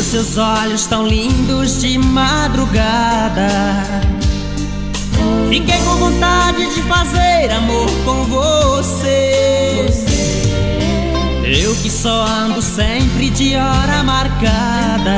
seus olhos tão lindos de madrugada. Fiquei com vontade de fazer amor com você. Eu que só ando sempre de hora marcada,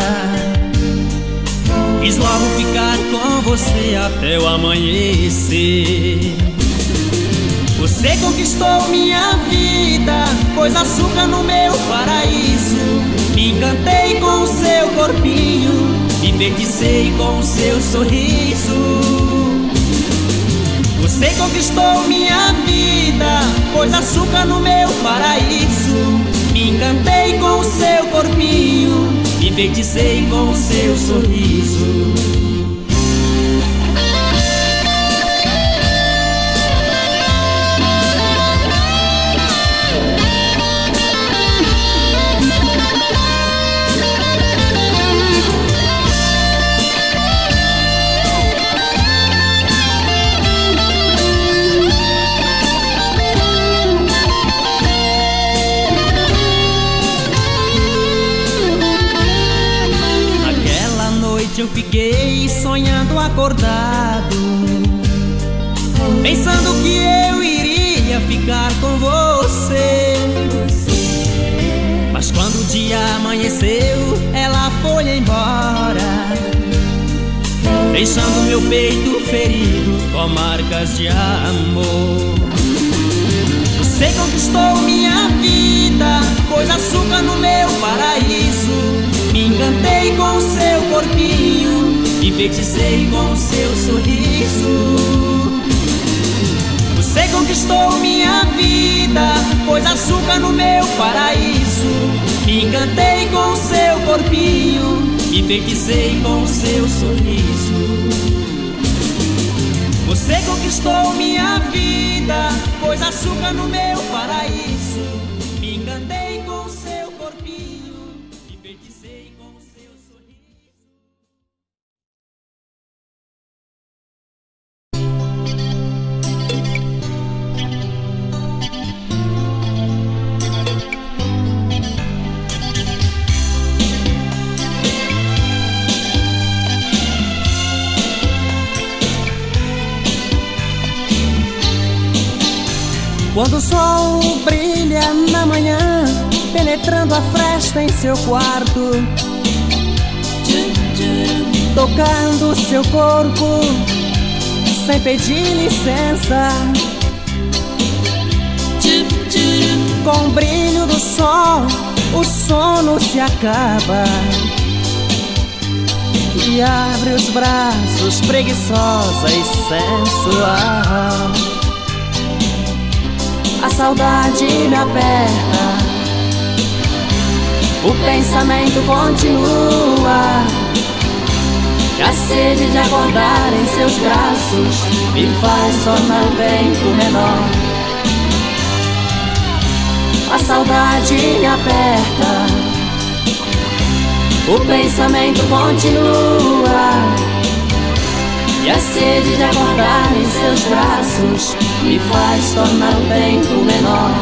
quis logo ficar com você até o amanhecer. Você conquistou minha vida, pôs açúcar no meu paraíso. Me encantei com o seu corpinho, me enfeiticei com o seu sorriso. Você conquistou minha vida, pôs açúcar no meu paraíso. Me encantei com o seu corpinho, me enfeiticei com o seu sorriso. Eu fiquei sonhando acordado, pensando que eu iria ficar com você. Mas quando o dia amanheceu, ela foi embora, deixando meu peito ferido com marcas de amor. Você conquistou minha vida, pôs açúcar no meu paraíso. Me encantei com o seu corpinho, me enfeiticei com o seu sorriso. Você conquistou minha vida, pôs açúcar no meu paraíso. Me encantei com o seu corpinho, me enfeiticei com o seu sorriso. Você conquistou minha vida, pôs açúcar no meu paraíso. Me encantei com o seu corpinho, me enfeiticei com o seu sorriso. Quando o sol brilha na manhã, penetrando a fresta em seu quarto, tocando seu corpo sem pedir licença, com o brilho do sol o sono se acaba e abre os braços preguiçosa e sensual. A saudade me aperta, o pensamento continua, e a sede de acordar em seus braços me faz tornar o tempo menor. A saudade me aperta, o pensamento continua, e a sede de acordar em seus braços me faz tornar o tempo menor.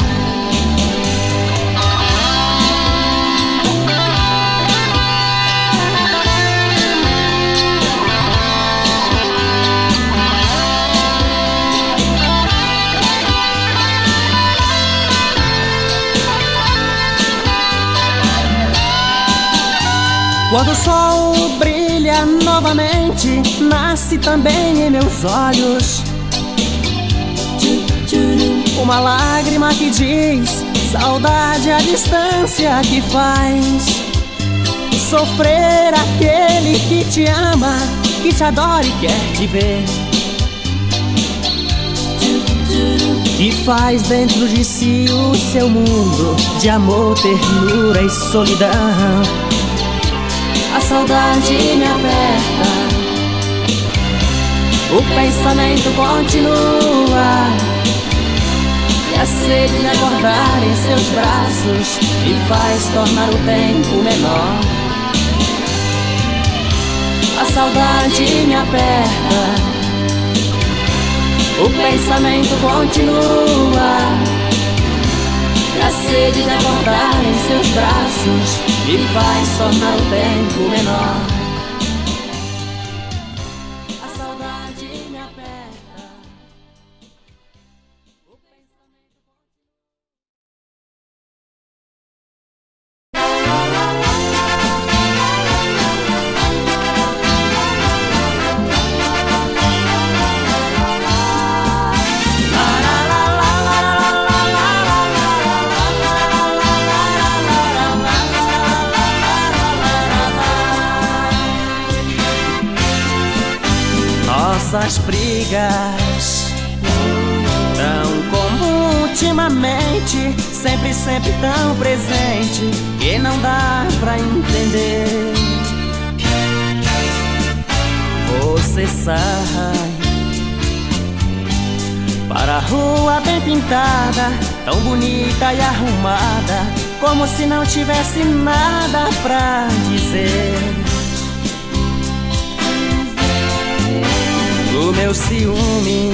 Quando o sol brilha novamente, nasce também em meus olhos uma lágrima que diz saudade, a distância que faz sofrer aquele que te ama, que te adora e quer te ver, que faz dentro de si o seu mundo de amor, ternura e solidão. A saudade me aperta, o pensamento continua, e a sede de acordar em seus braços me faz tornar o tempo menor. A saudade me aperta, o pensamento continua, a sede de acordar em seus braços me faz tornar o tempo menor. A saudade me aperta, o pensamento nossas brigas tão comum ultimamente, sempre, sempre tão presente, que não dá pra entender. Você sai para a rua bem pintada, tão bonita e arrumada, como se não tivesse nada pra dizer. O meu ciúme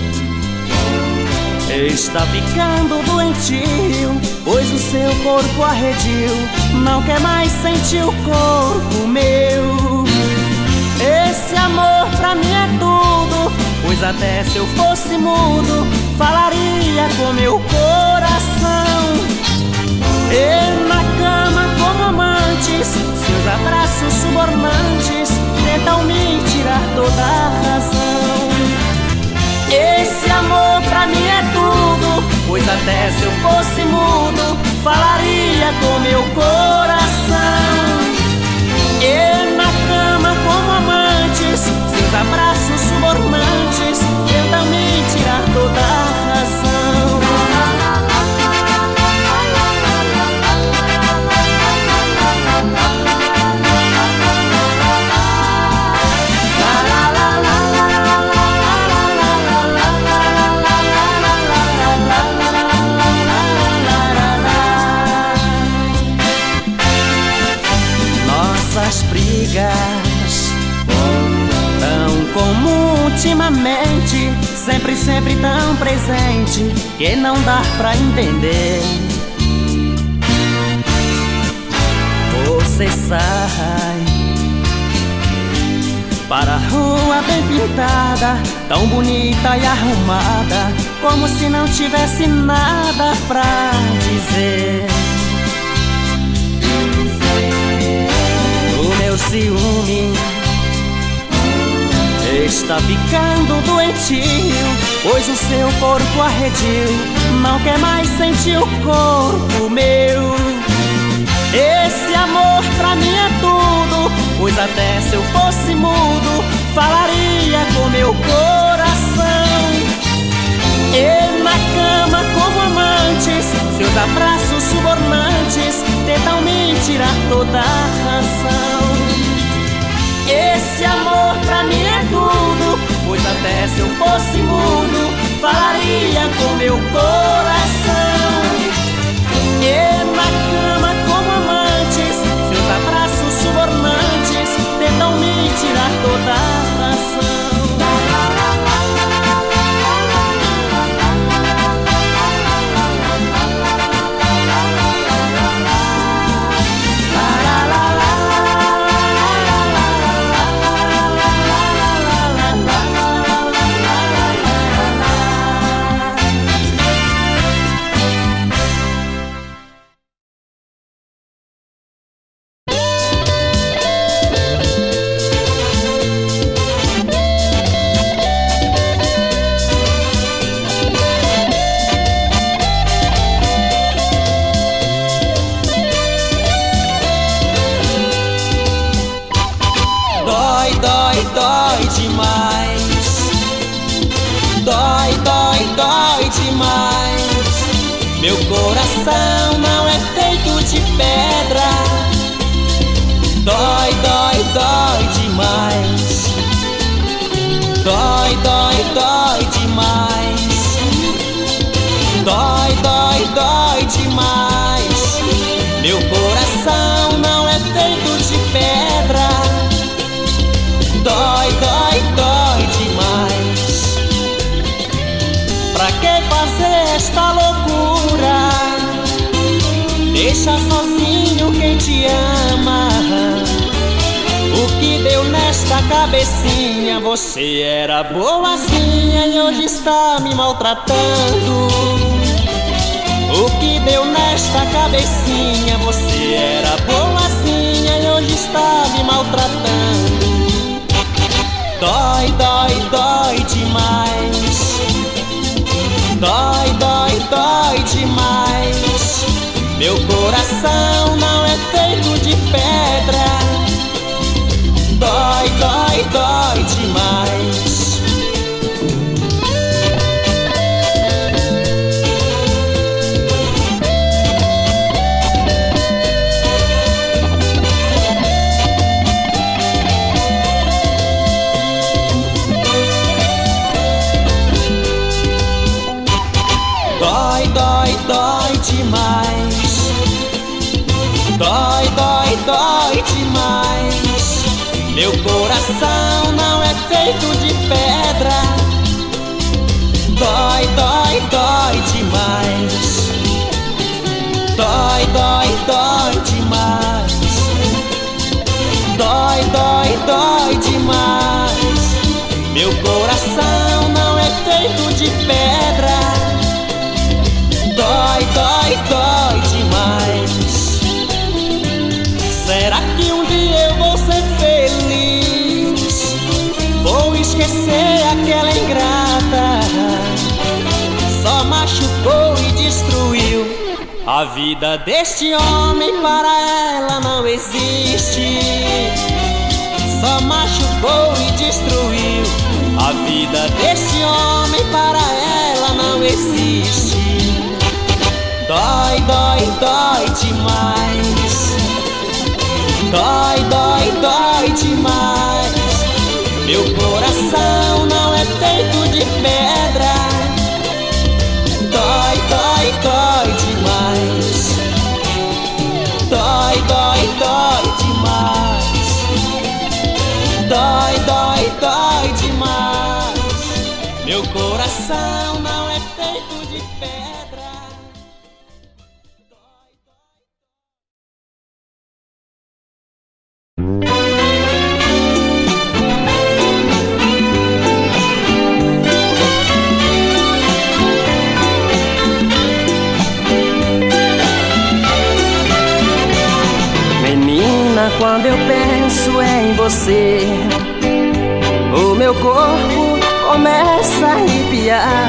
está ficando doentio, pois o seu corpo arredio não quer mais sentir o corpo meu. Esse amor pra mim é tudo, pois até se eu fosse mudo falaria com meu coração. E na cama como amantes, seus abraços subornantes tentam me tirar toda a razão. Esse amor pra mim é tudo, pois até se eu fosse mudo falaria com meu coração. E na cama como amantes, seus abraços subornantes tentam me tirar toda a razão. Nossas brigas tão comum ultimamente, sempre, sempre tão presente, que não dá pra entender. Você sai para a rua bem pintada, tão bonita e arrumada, como se não tivesse nada pra dizer. O meu ciúme está ficando doentio, pois o seu corpo arredio não quer mais sentir o corpo meu. Esse amor pra mim é tudo, pois até se eu fosse mudo falaria com meu coração. E na cama como amantes, seus abraços subornantes tentam me tirar toda a razão. Esse amor pra mim é tudo, pois até se eu fosse mudo falaria com meu coração. E na cama como amantes, seus abraços subornantes tentam me tirar toda a razão. Dói demais, dói demais. Meu coração não é feito de pedra. Dói demais. Dói demais. Dói demais. Meu coração não é feito de pedra. Dói demais. Pra que fazer esta loucura? deixa sozinho quem te ama. O que deu nesta cabecinha? Você era boazinha e hoje está me maltratando. O que deu nesta cabecinha? Você era boazinha e hoje está me maltratando. Dói, dói, dói demais. Dói, dói, dói demais. Meu coração não é feito de pedra. Dói, dói, dói demais. Dói, dói, dói demais. Dói, dói, dói demais. Meu coração não é feito de pedra. Dói, dói, dói demais. Dói, dói, dói demais. Dói, dói, dói demais. Meu coração não é feito de pedra. Dói, dói, dói demais. Será que um dia eu vou ser feliz? Vou esquecer aquela ingrata. Só machucou e destruiu a vida deste homem, para ela não existe. Só machucou e destruiu a vida deste homem, para ela não existe. Dói, dói, dói demais. Dói, dói, dói demais. Meu coração não é feito de pedra. Dói, dói, dói demais. Dói, dói, dói demais. Dói, dói, dói demais. Meu coração não é feito de pedra. Quando eu penso em você, o meu corpo começa a arrepiar.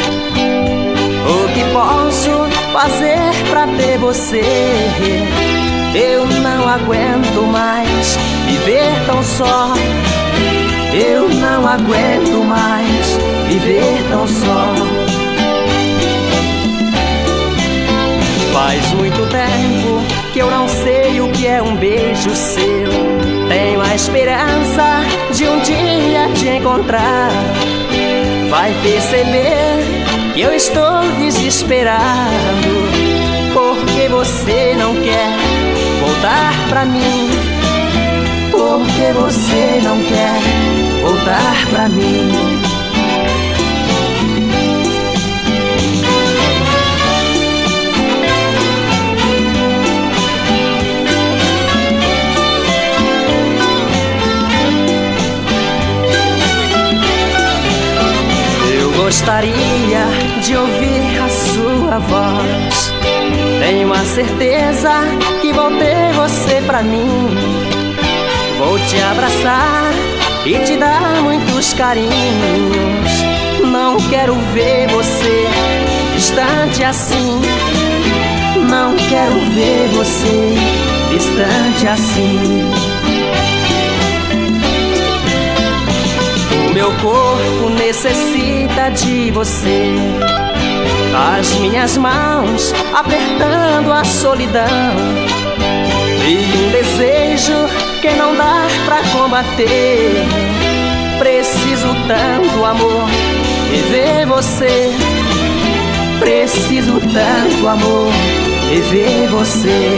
O que posso fazer pra ter você? Eu não aguento mais viver tão só. Eu não aguento mais viver tão só. Faz muito tempo que eu não sei o que é um beijo seu. Tenho a esperança de um dia te encontrar. Vai perceber que eu estou desesperado, porque você não quer voltar pra mim. Porque você não quer voltar pra mim. Gostaria de ouvir a sua voz. Tenho a certeza que vou ter você pra mim. Vou te abraçar e te dar muitos carinhos. Não quero ver você distante assim. Não quero ver você distante assim. Meu corpo necessita de você. As minhas mãos apertando a solidão. E um desejo que não dá pra combater. Preciso tanto, amor, rever você. Preciso tanto, amor, rever você.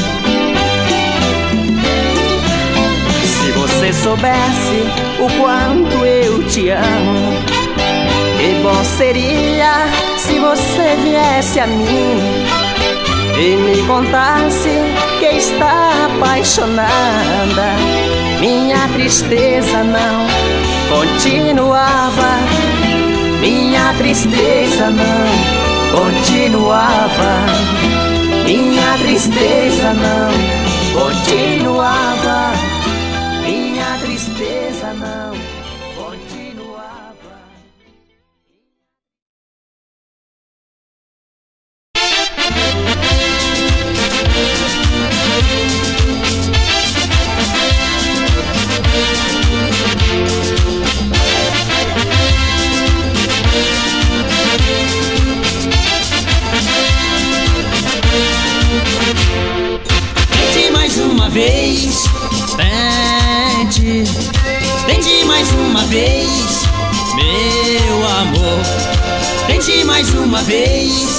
Se você soubesse o quanto eu te amo, que bom seria se você viesse a mim. e me contasse que está apaixonada, minha tristeza não continuava. Minha tristeza não continuava. Minha tristeza não continuava. Minha tristeza não continuava. Tente mais uma vez, tente mais uma vez, meu amor. Tente mais uma vez,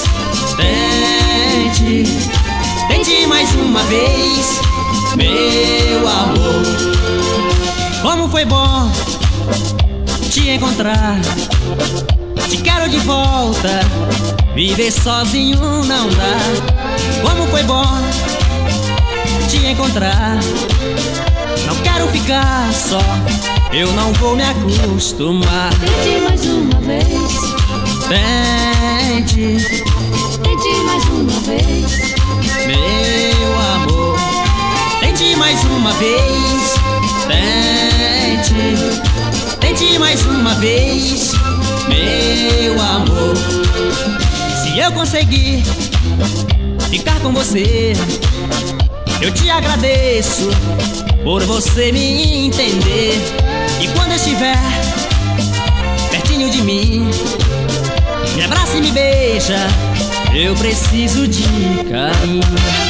tente mais uma vez, meu amor. Como foi bom te encontrar, te quero de volta, viver sozinho não dá. Como foi bom te encontrar, não quero ficar só, eu não vou me acostumar. Tente mais uma vez, tente mais uma vez, meu amor. Tente mais uma vez, tente mais uma vez, meu amor. Se eu conseguir ficar com você, eu te agradeço por você me entender. E quando estiver pertinho de mim, me abraça e me beija, eu preciso de carinho.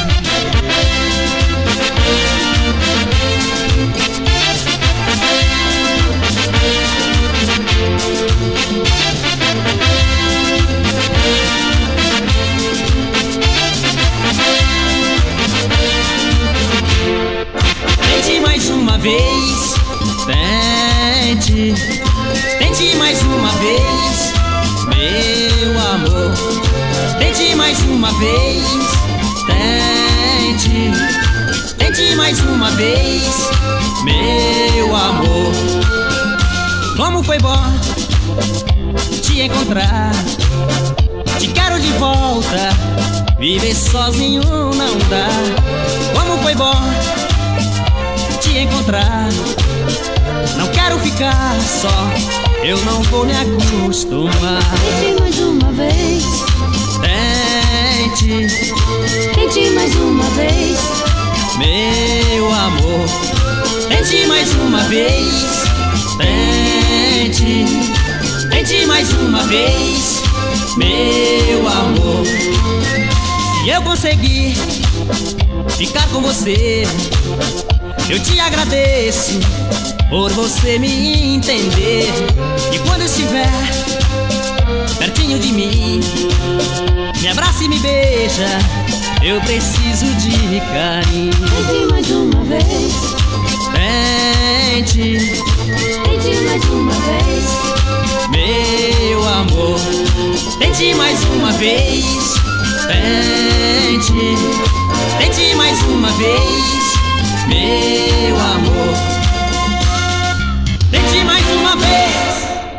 Tente mais uma vez, tente mais uma vez, meu amor. Tente mais uma vez, tente mais uma vez, meu amor. Como foi bom te encontrar, te quero de volta, viver sozinho não dá. Como foi bom te encontrar, não quero ficar só, eu não vou me acostumar. tente mais uma vez, tente mais uma vez, meu amor. Tente mais uma vez, tente mais uma vez, meu amor. Se eu conseguir ficar com você, eu te agradeço por você me entender. E quando estiver pertinho de mim, me abraça e me beija, eu preciso de carinho. tente mais uma vez, Tente mais uma vez, meu amor. Tente mais uma vez, tente mais uma vez, meu amor. Tente mais uma vez.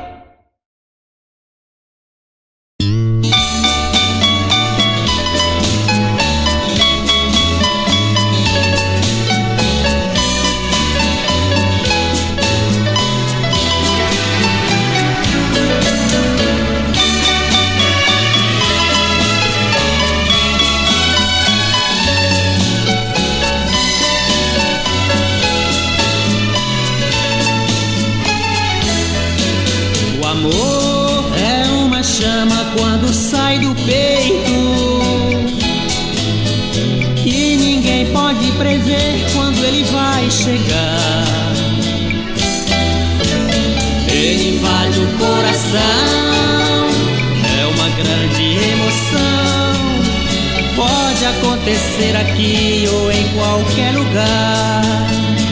Quando sai do peito, e ninguém pode prever quando ele vai chegar. Ele invade o coração, é uma grande emoção. Pode acontecer aqui ou em qualquer lugar.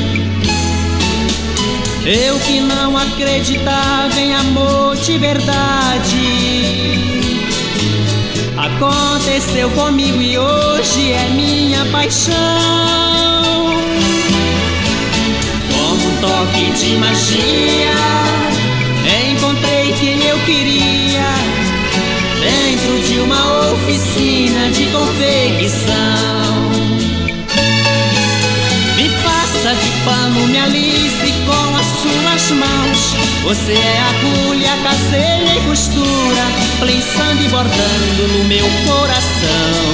Eu que não acreditava em amor de verdade, Aconteceu comigo e hoje é minha paixão. Como um toque de magia, encontrei quem eu queria dentro de uma oficina de confecção. Me faça de pano, me alise com as suas mãos. Você é agulha, caseira e costura, pensando e bordando no meu coração.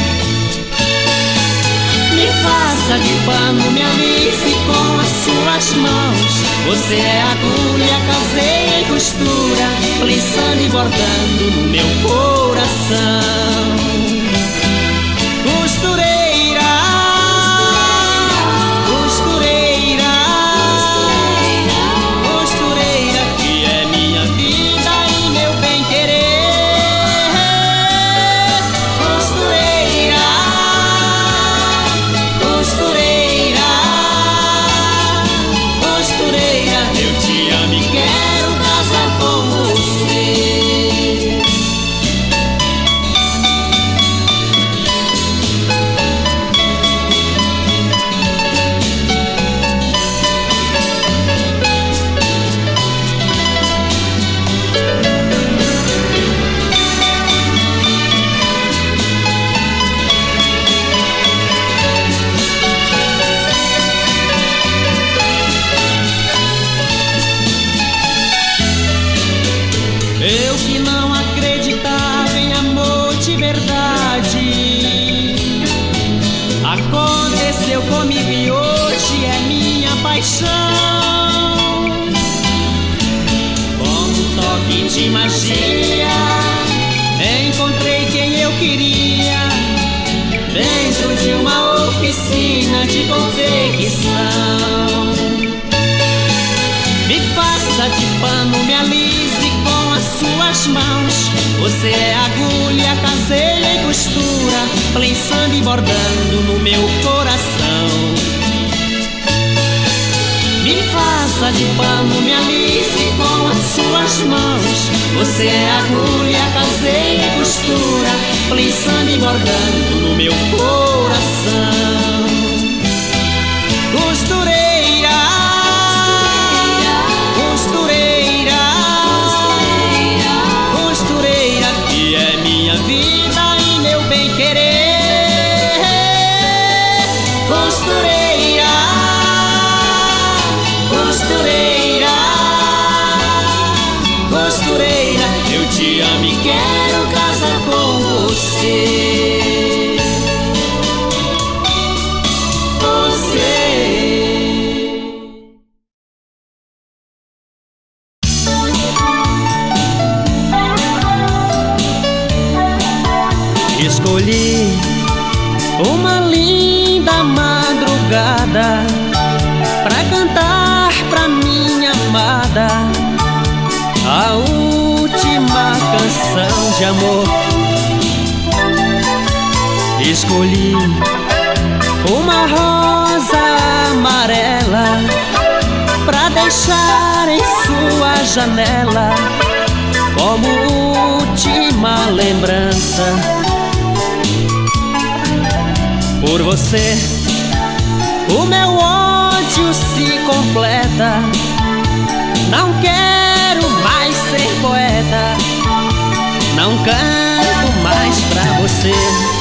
Me faça de pano, me alise com as suas mãos. Você é agulha, caseira e costura, pensando e bordando no meu coração. Costureira, costureira, costureira, que é minha vida e meu bem-querer. Costureira, costureira, costureira, eu te amo e quero casar com você. Eu que não acreditava em amor de verdade, aconteceu comigo e hoje é minha paixão. Com um toque de magia, encontrei quem eu queria dentro de uma oficina de confecção. Me faça de pano, me alise com as suas mãos. Você é agulha, caseira e costura, pensando e bordando no meu coração. Me faça de pano, me alise com as suas mãos. Você é agulha, caseira e costura, pensando e bordando no meu coração. Costureira, costureira, costureira, que é minha vida e meu bem-querer. Costureira, costureira, costureira, eu te amo e quero casar com você. Escolhi uma linda madrugada pra cantar pra minha amada a última canção de amor. Escolhi uma rosa amarela pra deixar em sua janela como última lembrança. Por você, o meu ódio se completa. Não quero mais ser poeta, não canto mais pra você.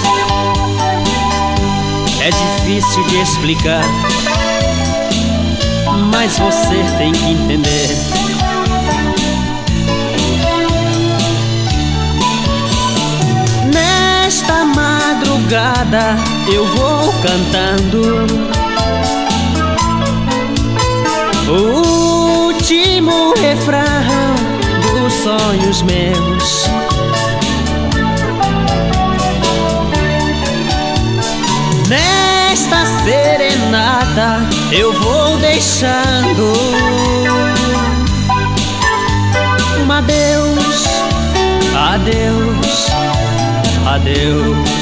É difícil de explicar, mas você tem que entender. Nesta madrugada eu vou cantando o último refrão dos sonhos meus. Nesta serenata eu vou deixando um adeus, adeus, adeus.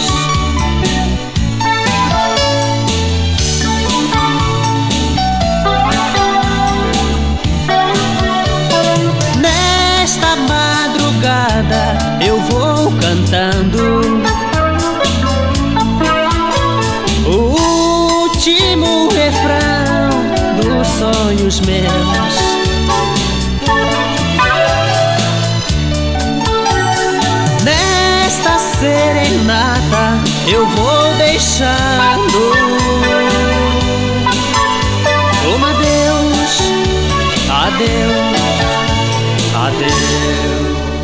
Nesta madrugada eu vou cantando eu vou deixando. Um adeus, adeus, adeus.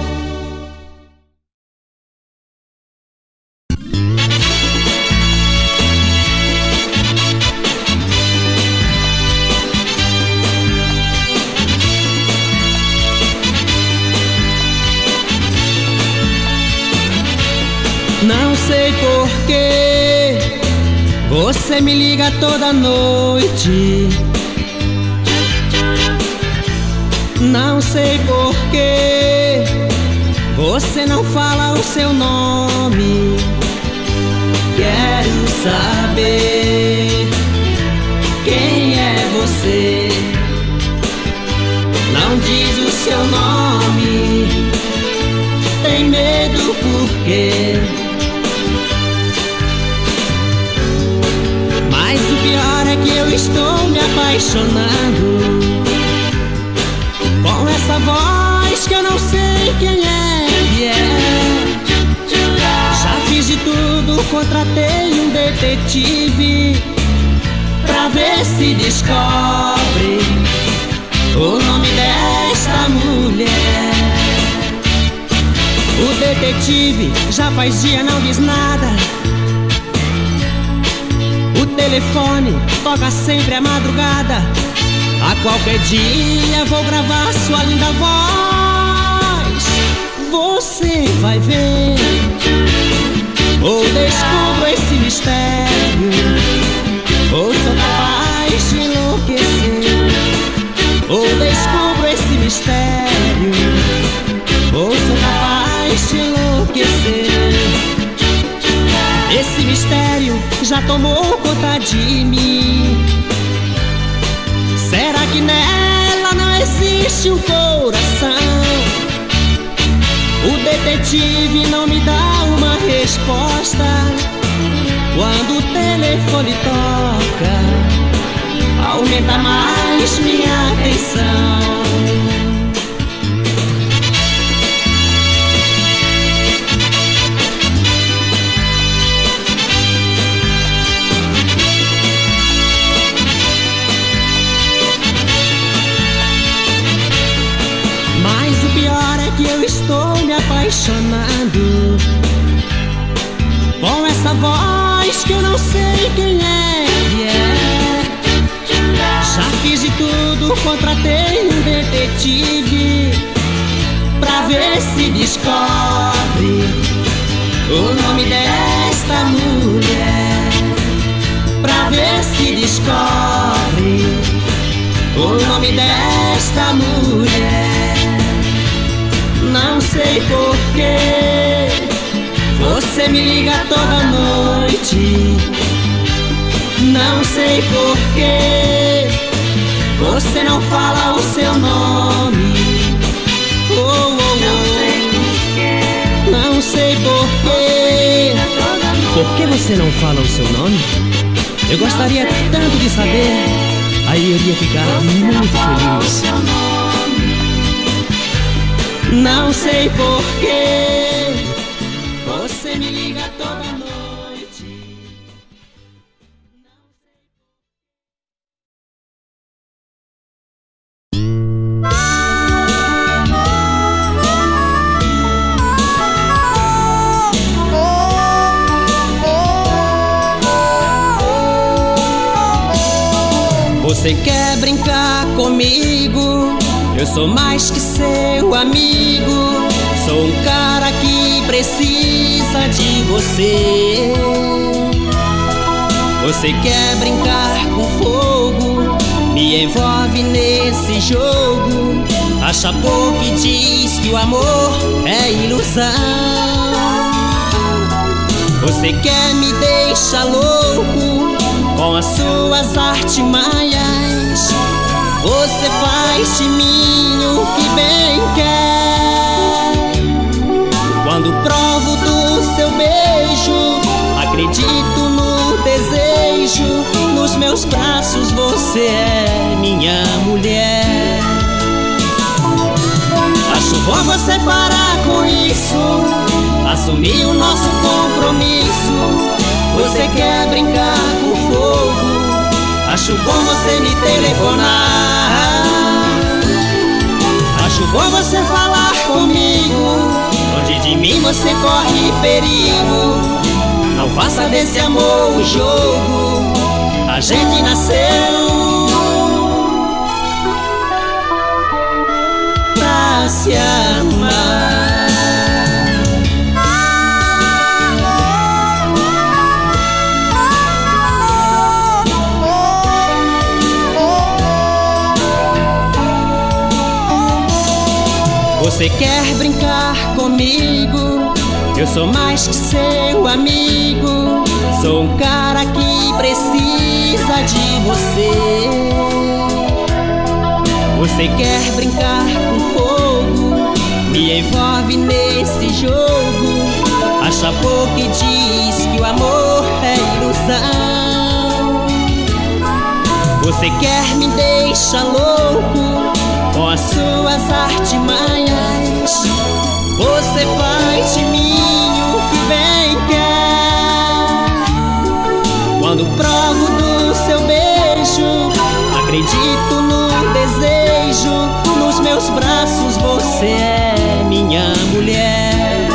Não sei porquê você me liga toda noite. Não sei porquê você não fala o seu nome. Quero saber quem é você. Não diz o seu nome. Tem medo por quê? Mas o pior é que eu estou me apaixonando com essa voz que eu não sei quem é. Já fiz de tudo, contratei um detetive pra ver se descobre o nome desta mulher. O detetive já faz dia, não diz nada. O telefone toca sempre à madrugada. A qualquer dia vou gravar sua linda voz. Você vai ver, ou descubro esse mistério, ou sou capaz de enlouquecer. Ou descubro esse mistério, ou sou capaz de enlouquecer. Esse mistério já tomou conta de mim. Será que nela não existe um coração? O detetive não me dá uma resposta. Quando o telefone toca, aumenta mais minha atenção. Que eu estou me apaixonando com essa voz que eu não sei quem é. Já fiz de tudo, contratei um detetive pra ver se descobre o nome desta mulher. Pra ver se descobre o nome desta mulher. Não sei porquê você me liga toda noite. Não sei porquê você não fala o seu nome. Oh, oh, oh. Não sei porquê. Por que você não fala o seu nome? Eu gostaria tanto de saber. Aí eu iria ficar muito feliz. Não sei porquê você me liga toda noite. Você quer brincar comigo? Eu sou mais que seu amigo. Sou um cara que precisa de você. Você quer brincar com fogo? Me envolve nesse jogo. Acha pouco e diz que o amor é ilusão. Você quer me deixar louco com as suas artimanhas. Você faz de mim o que bem quer. Quando provo do seu beijo, acredito no desejo. Nos meus braços você é minha mulher. Acho bom você parar com isso, assumir o nosso compromisso. Você quer brincar com fogo, acho bom você me telefonar. Acho bom você falar comigo, longe de mim você corre perigo. Não faça desse amor um jogo, a gente nasceu pra se amar. Você quer brincar comigo? Eu sou mais que seu amigo. Sou um cara que precisa de você. Você quer brincar com fogo? Me envolve nesse jogo. Acha pouco e diz que o amor é ilusão. Você quer me deixar louco com as suas artimanhas. Você faz de mim o que bem quer. Quando provo do seu beijo, acredito no desejo. Nos meus braços você é minha mulher.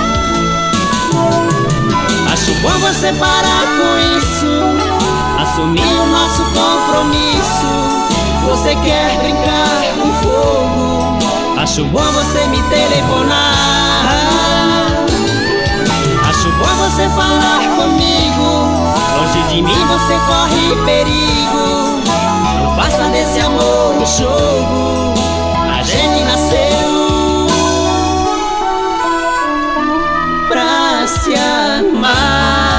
Acho bom você parar com isso, assumir o nosso compromisso. Você quer brincar com fogo, acho bom você me telefonar. Acho bom você falar comigo, longe de mim você corre perigo. Não faça desse amor um jogo, a gente nasceu pra se amar.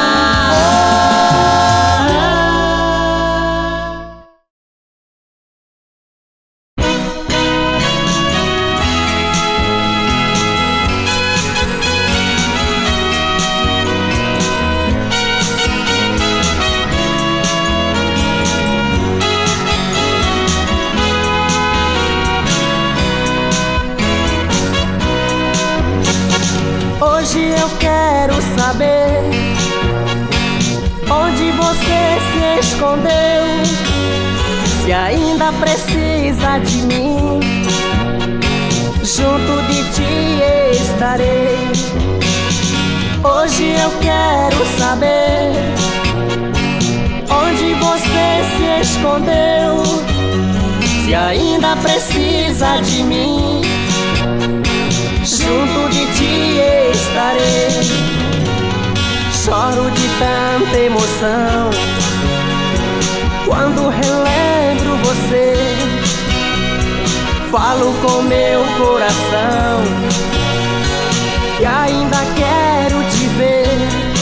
Hoje eu quero saber onde você se escondeu, se ainda precisa de mim, junto de ti estarei. Hoje eu quero saber onde você se escondeu, se ainda precisa de mim, junto de ti estarei. Choro de tanta emoção quando relembro você. Falo com meu coração que ainda quero te ver.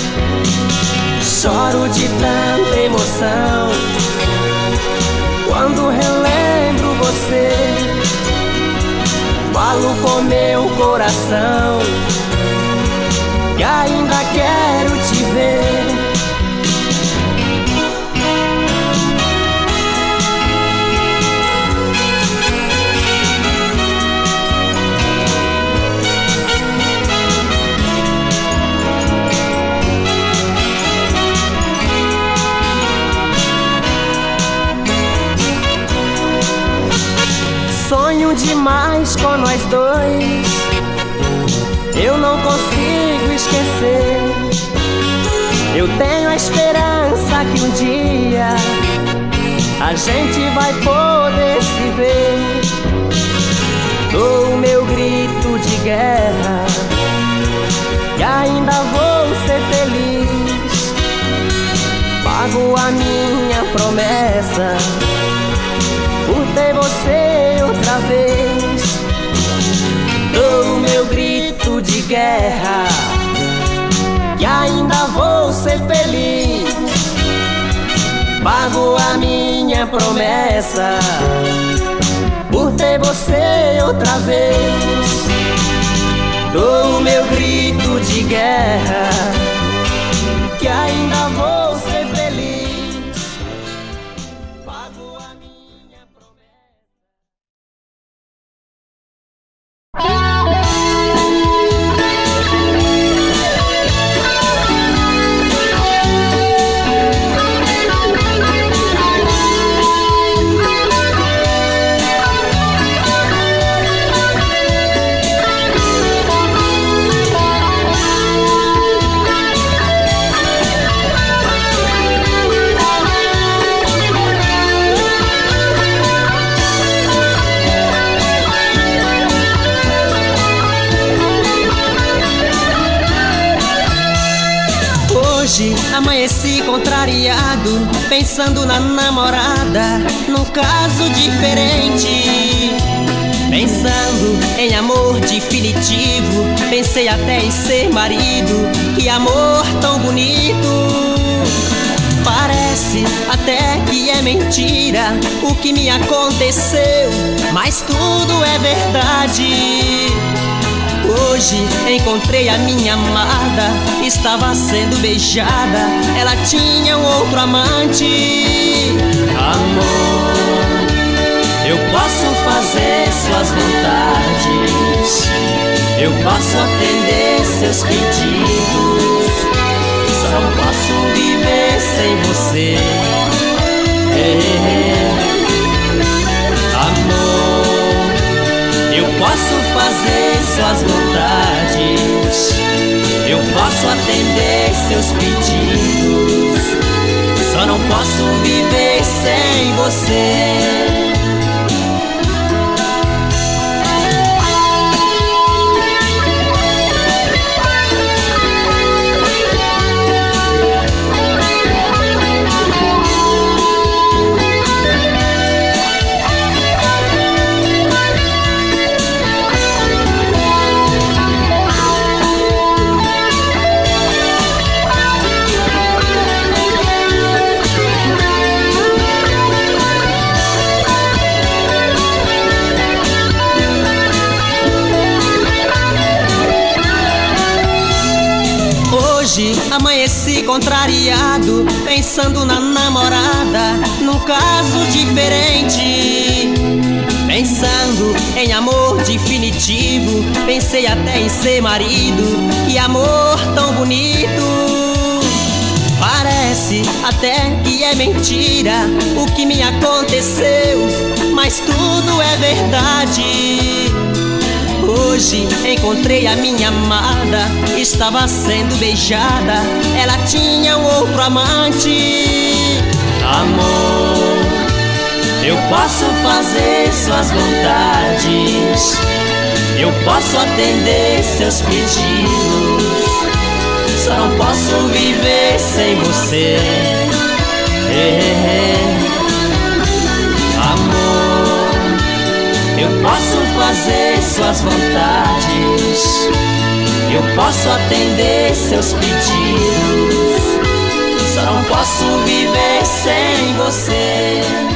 Choro de tanta emoção quando relembro você. Falo com meu coração que ainda quero te ver. Sonho demais com nós dois, eu não consigo esquecer. Eu tenho a esperança que um dia a gente vai poder se ver. Dou o meu grito de guerra e ainda vou ser feliz. Pago a minha promessa por ter você outra vez. Dou o meu grito de guerra e ainda vou ser feliz. Pago a minha promessa por ter você outra vez. Dou o meu grito de guerra que ainda vou ser feliz. Pago a minha promessa. Hoje amanheci contrariado, pensando na namorada, num caso diferente. Pensando em amor definitivo, pensei até em ser marido. Que amor tão bonito! Parece até que é mentira o que me aconteceu, mas tudo é verdade. Hoje encontrei a minha amada, estava sendo beijada, ela tinha um outro amante. Amor, eu posso fazer suas vontades, eu posso atender seus pedidos, só não posso viver sem você. Amor, eu posso fazer suas vontades, eu posso atender seus pedidos, só não posso viver sem você. Hoje amanheci contrariado, pensando na namorada, num caso diferente. Pensando em amor definitivo, pensei até em ser marido. Que amor tão bonito! Parece até que é mentira o que me aconteceu, mas tudo é verdade. Hoje encontrei a minha amada, estava sendo beijada, ela tinha um outro amante. Amor, eu posso fazer suas vontades, eu posso atender seus pedidos, só não posso viver sem você. Amor, eu posso fazer suas vontades, eu posso atender seus pedidos, só não posso viver sem você.